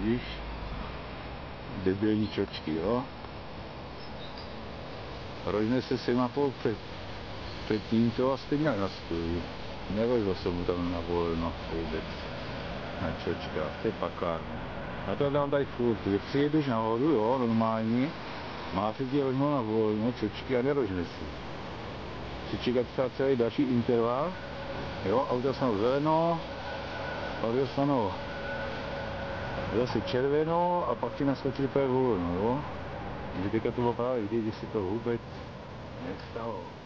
vidíš? Debilní čočky, jo? Rožne se semafor před tímto a stejně nastojí. Nevozil jsem mu tam na volno vůbec. Na čočkách, to je pakárna. A to dám tady furt, když přijedeš nahoru, jo, normálně, máte tě rožnou na volno, čočky a nerožne si. Si čekat třeba celý další interval, jo, auta dostanou zeleno, pak dostanou zase červenou a pak ti naskočí úplně volno, jo. Takže teďka to bylo právě vidět, že se to vůbec nestalo.